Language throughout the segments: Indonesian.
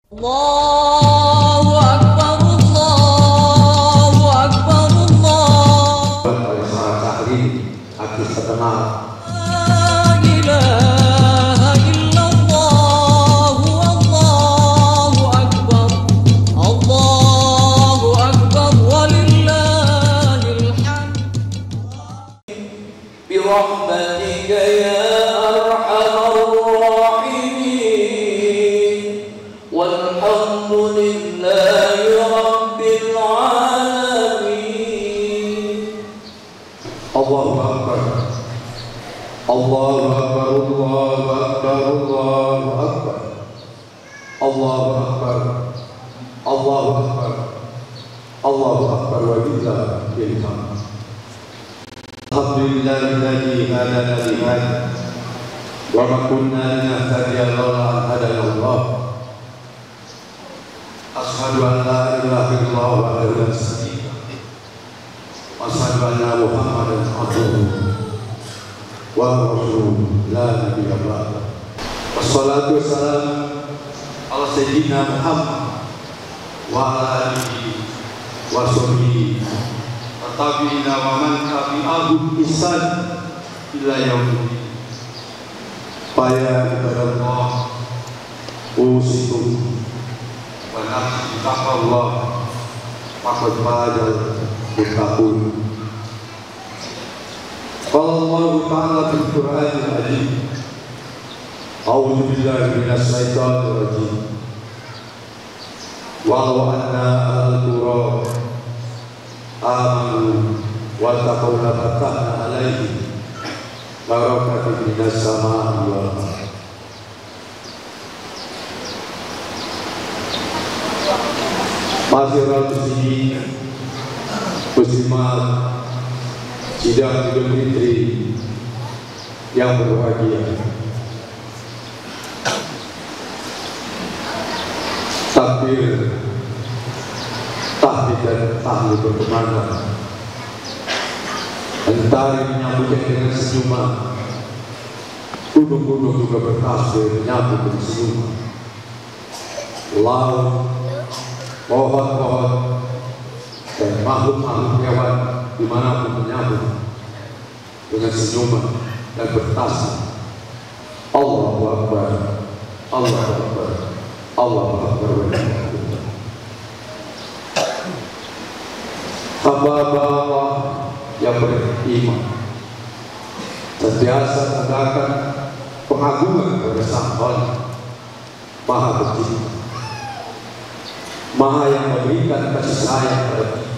Allahu Akbar, Allahu Akbar, Allah. Oleh seorang sahri, artis terkenal. La ilaha illallah, Allahu Akbar, Allahu Akbar, walillahil hamd. Bi rahmatika ya arhamar rahimin, walhamdulillahi rabbil alamin. Allahu Akbar, Allahu Akbar, Allahu Akbar, Allahu Akbar, Allahu Akbar, Allahu Akbar, Allahu Akbar, wa lillahil hamd. Alhamdulillahilladzi hadana li hadza wa ma kunna linahtadiya lawla an hadana Allah. Asyhadu an la ilaha illallah wahdahu la syarika lahu wa asyhadu anna Muhammadan abduhu wa rasuluhu la nabiyya ba'dahu. Wassalatu wassalamu ala sayyidina Muhammad wa ala alihi wa sahbihi wa tabi'ina wa man tabi'ahum bi ihsan ila yaumil. Faya ibadallah usikum wa nafsi taqwallah faqad fazal muttaqun. Qala Allah ta'ala fil Qur'anil Azim, a'udzu billahi minasy syaithanir rajim. Walau anna al-qura amanu wa taqaw la fatahna alaihim barakatin minas samaa'i wal ardh. Masyarakat muslimin muslimat sidang Idul Fitri yang berbahagia. Takbir, tahlil dan tahlil berkumandang. Mentari menyambutnya dengan senyuman. Gunung-gunung juga bertasbih menyambut dengan senyuman. Laut, pohon-pohon, dan makhluk-makhluk hewan dimanapun menyambut dengan senyuman dan bertasbih. Allahu Akbar, Allahu Akbar, Allahu Akbar. Hamba-hamba Allah yang beriman sentiasa menegakkan pengagungan kepada Sang Khaliq Maha Pencipta, Maha yang memberikan kasih sayang pada kita.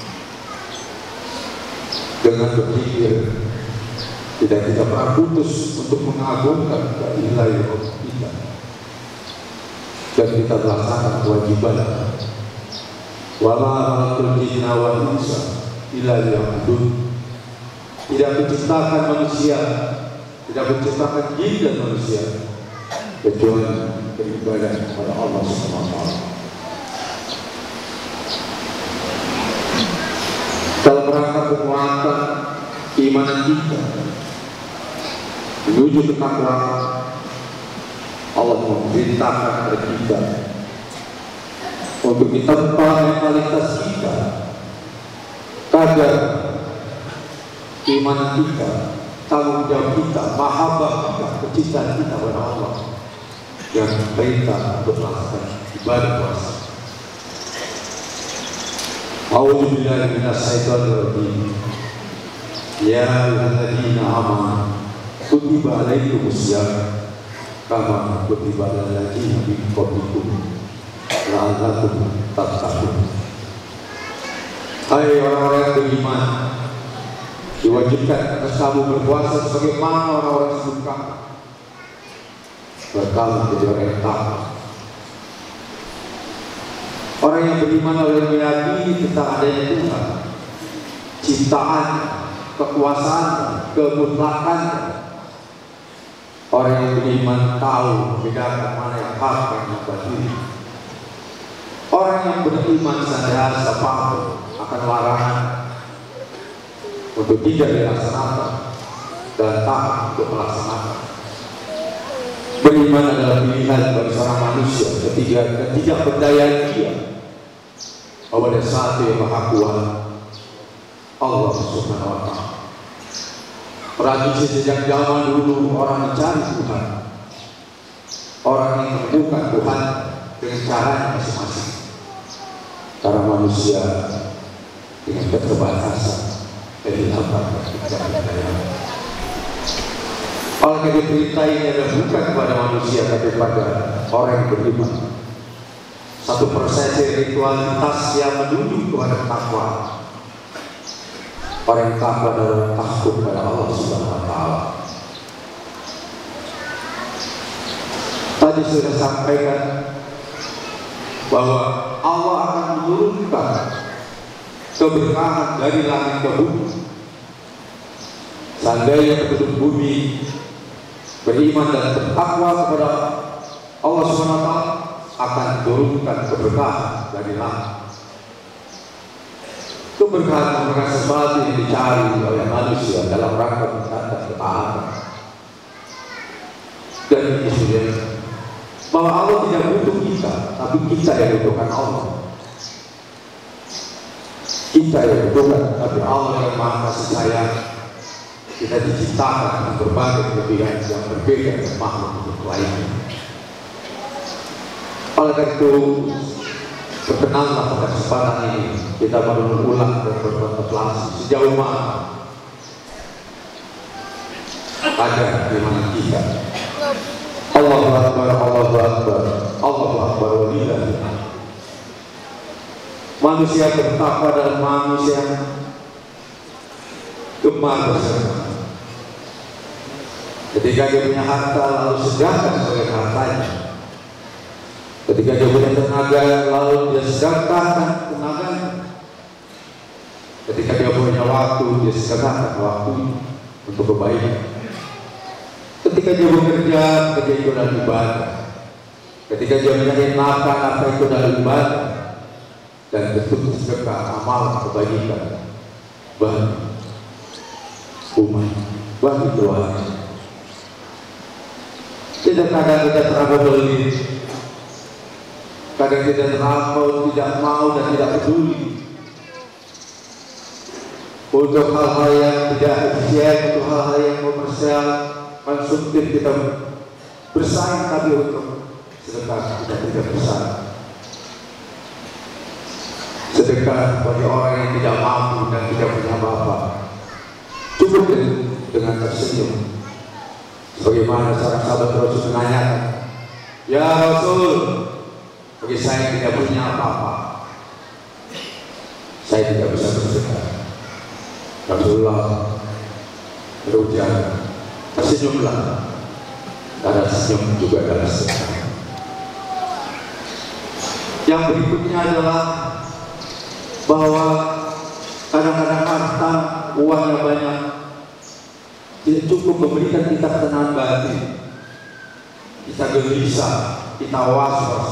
Dengan berpikir tidak kita pernah putus untuk mengagungkan ilahi kita, dan kita melaksanakan kewajiban. Wa ma khalaqtul jinna wal insa illa liya'budun. Tidak menciptakan manusia, tidak menciptakan jin dan manusia kecuali beribadah kepada Allah Subhanahu wa taala. Dalam rangka penguatan keimanan kita menuju ketakwaan, Allah memerintahkan kepada kita untuk kita mentalitas kita kadar keimanan kita, tanggung jawab kita, mahabbah kita, kecintaan kita kepada Allah yang perintah untuk melakukan ibadah puasa. A'udzu billahi minasy syaithanir rajim. Ya ayyuhalladzina amanu kutiba alaikumus syiyam kama kutiba alal ladzina min qablikum la'allakum tattaqun. Hai orang-orang yang beriman, diwajibkan atas kamu berpuasa sebagaimana orang-orang sebelum kamu. Berkamu menjadi orang yang takwa. Orang yang beriman oleh meyakini tentang adanya Tuhan, ciptaan, kekuasaan, kemutlakan. Orang yang beriman tahu membedakan mana yang hak dan yang batil. Orang yang beriman senantiasa paham akan larangan untuk tidak dilaksanakan dan taat untuk melaksanakan. Beriman adalah pilihan bagi seorang manusia ketika ketidakberdayaan dia bahwa ada satu yang Maha Kuasa, Allah Subhanahu wa Ta'ala. Tradisi sejak zaman dulu orang mencari Tuhan, orang yang menemukan Tuhan dengan caranya masing-masing. Karena manusia dengan keterbatasan dan dilapar ketidakberdayaan. Oleh berita ini adalah bukan kepada manusia tapi kepada orang yang beriman. Satu persepsi ritualitas yang menuju kepada takwa. Orang yang takwa adalah takut kepada Allah Subhanahu wa Ta'ala. Tadi sudah sampaikan bahwa Allah akan menurunkan keberkahan dari langit ke bumi. Seandainya penduduk bumi beriman dan bertakwa kepada Allah SWT akan turunkan keberkahan dari langit. Keberkahan merupakan sesuatu yang dicari oleh manusia dalam rangka meningkatkan ketaatan. Dan ini sudah bahwa Allah tidak butuh kita, tapi kita yang butuhkan Allah. Kita yang butuhkan, tapi Allah yang Maha Kasih Sayang. Kita diciptakan dengan berbagai kelebihan yang berbeda dengan makhluk lainnya. Oleh karena itu, berkenanlah pada kesempatan ini kita berulang dan berkontemplasi sejauh mana ada di mana kita. Allahu Akbar, Allahu Akbar, Allahu Akbar walillah. Manusia bertakwa dan manusia gemar bersedekah. Ketika dia punya harta lalu sedekahkan sebagai hartanya. Ketika dia punya tenaga lalu dia sedekahkan tenaganya. Ketika dia punya waktu dia sedekahkan waktu untuk kebaikan. Ketika dia bekerja itu adalah ibadah. Ketika dia mencari nafkah itu adalah ibadah. Dan bentuk sedekah amal kebaikan bagi umat, bagi keluarga. Tidak kadang kita terlalu beli, kadang tidak terlalu tidak mau dan tidak peduli untuk hal-hal yang tidak efisien, untuk hal-hal yang komersial, konsumtif kita bersaing, tapi untuk sedekah kita tidak bersaing. Sedekah bagi orang yang tidak mampu dan tidak punya apa-apa cukup dengan tersenyum. Bagaimana seorang sahabat Rasul menanyakan, "Ya Rasul, bagi saya yang tidak punya apa-apa, saya tidak bisa bersedekah." Rasulullah berujar, "Tersenyumlah, karena senyum juga adalah sedekah." Yang berikutnya adalah bahwa kadang-kadang harta, uang yang banyak tidak cukup memberikan kita ketenangan batin. Kita gelisah, kita was-was.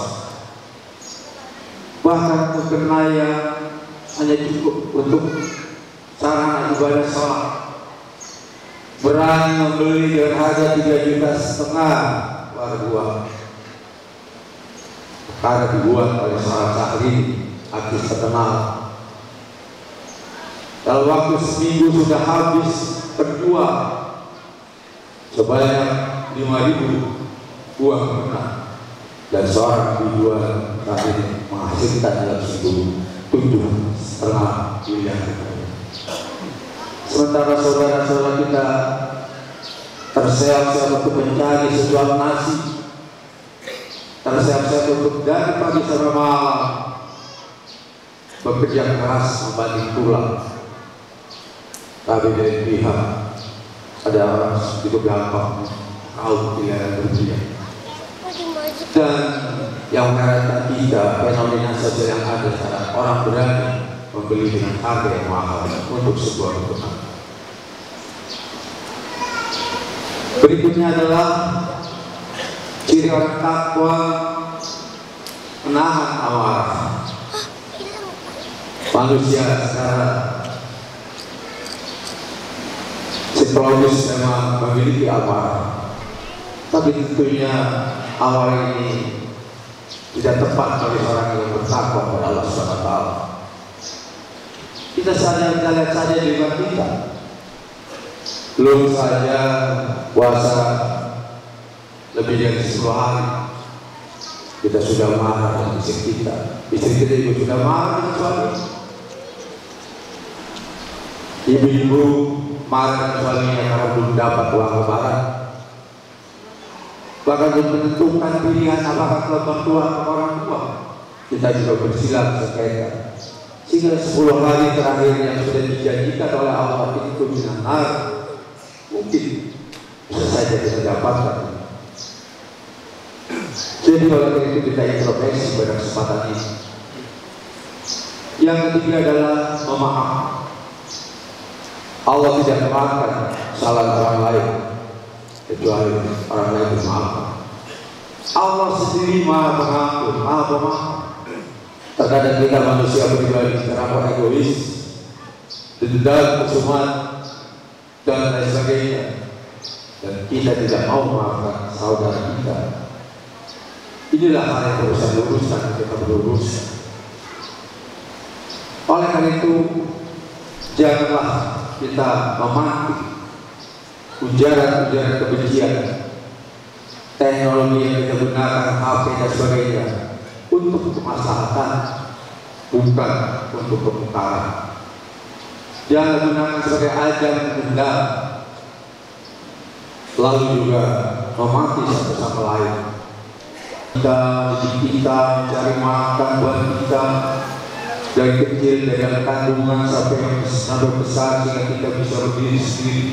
Bahkan kekayaan hanya cukup untuk sarana ibadah sholat. Berani membeli dengan harga 3,5 juta uang. Karena dibuat oleh seorang sahri, artis terkenal. Dalam waktu seminggu sudah habis terjual sebanyak 5.000 buah benang, dan seorang dijual terakhir menghasilkan dalam seminggu 7,5 miliar. Sementara saudara-saudara kita terseok-seok untuk mencari sejual nasi, terseok-seok untuk dari pagi sampai malam bekerja keras membanting tulang. Tapi dari pihak ada orang cukup gampang kau tidak bekerja. Dan yang mengatakan kita fenomena sosial yang ada sekarang, orang berani membeli dengan harga yang mahal untuk sebuah kebutuhan. Berikutnya adalah ciri orang takwa menahan amarah. Manusia secara psikologis memang memiliki amarah. Tapi tentunya awal ini tidak tepat bagi orang yang bertakwa kepada Allah SWT. Kita lihat saja di rumah kita. Belum saja puasa lebih dari 10 hari, kita sudah marah dengan istri kita. Istri kita juga sudah marah dengan suami. Ibu-ibu marah dengan suaminya karena belum dapat uang lebaran. Bahkan belum menentukan pilihan apakah ke orang tua atau orang tua. Kita juga bersilang sengketa. Sehingga 10 hari terakhir yang sudah dijanjikan oleh Allah itu benar, mungkin bisa saja kita dapatkan. Jadi oleh itu kita introspeksi pada kesempatan ini. Yang ketiga adalah memaafkan. Allah tidak memaafkan kesalahan orang lain kecuali orang lain bermaafkan. Allah sendiri Maha Pengampun, Maha Pemaaf. Terkadang kita manusia pribadi terlalu egois, dendam, kesumat, dan lain sebagainya, dan kita tidak mau memaafkan saudara kita. Inilah hal yang berurusan kita berurusan. Oleh karena itu, janganlah kita memantik ujaran-ujaran kebencian, teknologi yang kita gunakan, HP dan sebagainya, untuk kemaslahatan, bukan untuk kemungkaran. Jangan gunakan sebagai ajang dendam, lalu juga memaki satu sama lain. Kita cari makan buat kita dari kecil, dari kandungan sampai besar, sehingga kita bisa berdiri sendiri.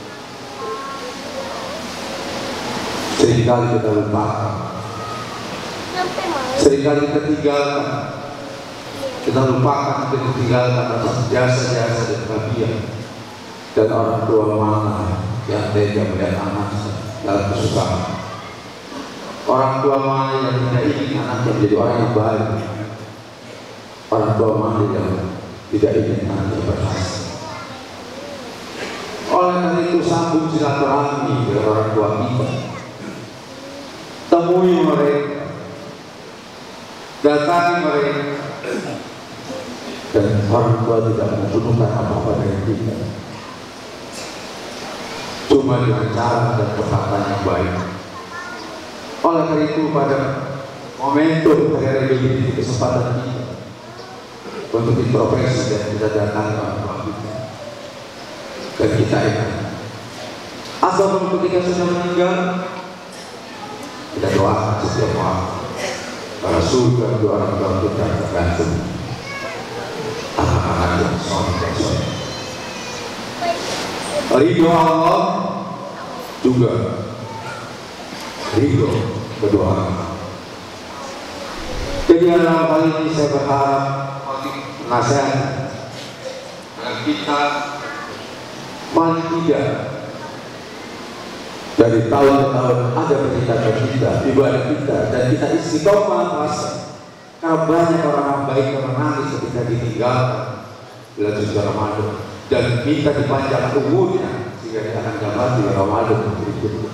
Seringkali kita lupakan, seringkali kita tinggalkan, kita lupakan, kita tinggalkan atas jasa-jasa dan bahagia dan orang tua mana yang tega melihat anaknya dalam kesusahan. Orang tua mana yang tidak ingin anaknya menjadi orang yang baik. Orang tua mana yang tidak ingin anaknya berhasil. Oleh karena itu sambung silaturahmi dengan orang tua kita. Temui mereka, datangi mereka, dan orang tua tidak membutuhkan apa-apa dari kita. Cuma dengan cara dan perkataan yang baik. Oleh karena itu pada momentum hari ini kesempatan kita untuk introspeksi dan kita datang ke orang tua kita, dan kita ingat asal ketika sudah meninggal, kita doakan setiap waktu karena surga kedua orang tua kita tergantung anak-anak yang soleh. Ridho Allah juga ridho kedua orang. Jadi dalam hal ini saya berharap nasihat agar kita paling tidak dari tahun ke tahun ada peningkatan kita, ibadah kita, dan kita istiqomah puasa. Karena banyak orang baik yang menangis ketika ditinggalkan bulan suci Ramadan dan minta dipanjang umurnya sehingga dia akan dapat di Ramadan berikutnya.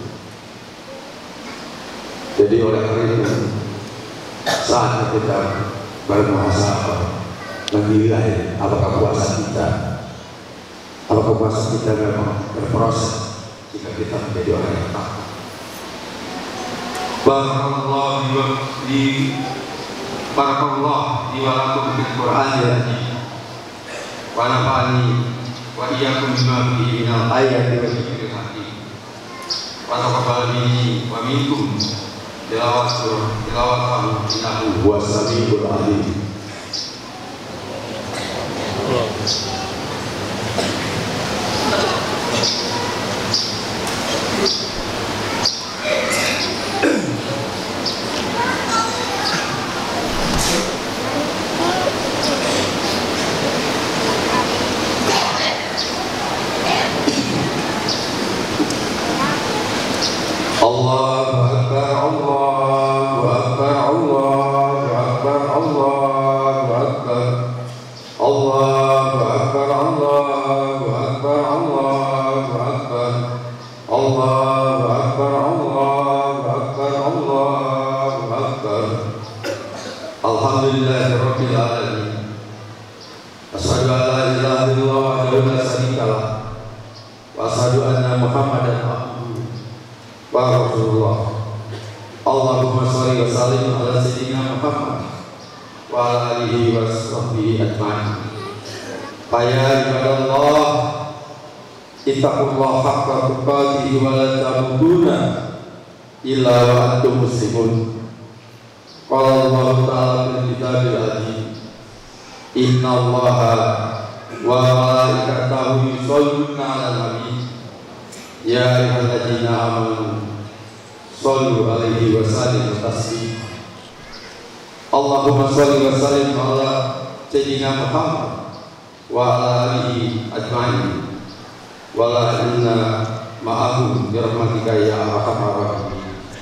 Jadi oleh karena itu saatnya kita bermuhasabah, menilai apakah puasa kita memang berproses jika kita menjadi orang yang takwa. Barakallahu li wa lakum fil Qur'anil Azim wa nafa'ani wa iyyakum bima fihi minal ayati wa dzikril hakim wa taqabbal minni wa minkum tilawatan innahu huwas samiul alim. Allahu Akbar, Allahu Akbar, Allahu Akbar, Allahu Akbar, Allahu Akbar. Alhamdulillahirabbil alamin. Asyhadu an la ilaha illallah wahdahu la syarika lah. Wa asyhadu anna Muhammadan abduhu wa rasulullah. Allahumma shalli wa sallim ala sayyidina Muhammad wa ala alihi wa sahbihi ajma'in. Ya ibadallah, ittaqullaha haqqa tuqatih wa la tamutunna illa wa antum muslimun. Qala Allah ta'ala fil kitabil azim, inna Allaha wa malaikatahu yusholluna 'alan nabi ya ayyuhalladzina amanu shollu 'alaihi wa sallimu taslima. Allahumma sholli wa sallim ala sayyidina Muhammad wa ala alihi ajma'in wa la inna ma'ahum bi rahmatika ya arhamar rahimin.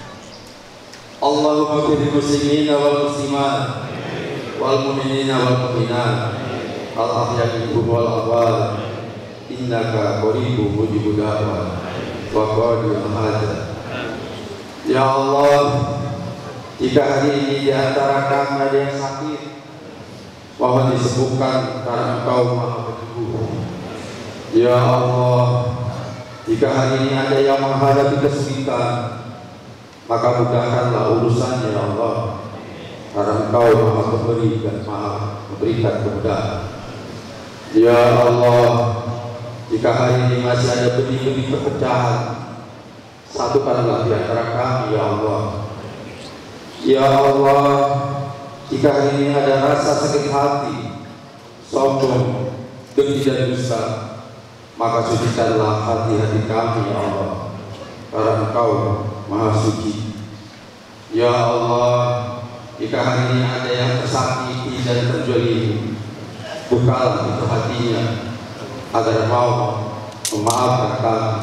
Allahumma fil muslimina wal muslimat wal mu'minina wal mu'minat al ahya'i minhum wal amwat innaka qaribun mujibud da'wat wa qadil hajat. Ya Allah, jika hari ini di antara kami ada yang sakit, mohon disembuhkan karena Engkau Maha Penyembuh. Ya Allah, jika hari ini ada yang menghadapi kesulitan, maka mudahkanlah urusannya ya Allah, karena Engkau Maha Pemberi dan Maha memberikan kemudahan. Ya Allah, jika hari ini masih ada benih-benih perpecahan, satukanlah di antara kami ya Allah. Ya Allah, jika hari ini ada rasa sakit hati, sombong, dengki dan dusta, maka sucikanlah hati-hati kami ya Allah, karena Engkau Maha Suci. Ya Allah, jika hari ini ada yang tersakiti dan terzalimi, bukalah itu hatinya agar mau memaafkan kami.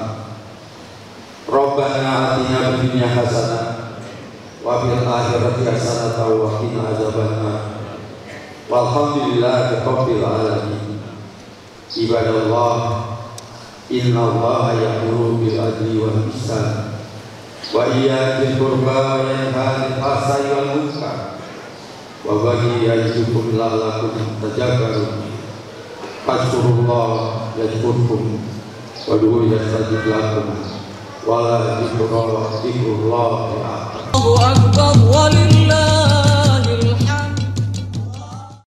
Rabbana atina fid dunya hasanah wa fil akhirati hasanah wa qina adzabannar. Walhamdulillahi rabbil alamin. Ibadallah, innallaha ya'muru bil adli wal ihsan wa iyyatil qurba wa yanha 'anil fahsya'i wal munkar wa baghi ya'idukum la'allakum tadhakkarun. Fadhkurullaha yadhkurkum wa ud'uuhu yastajib lakum wa la dzikrullahi akbar. Allahu akbar walillah.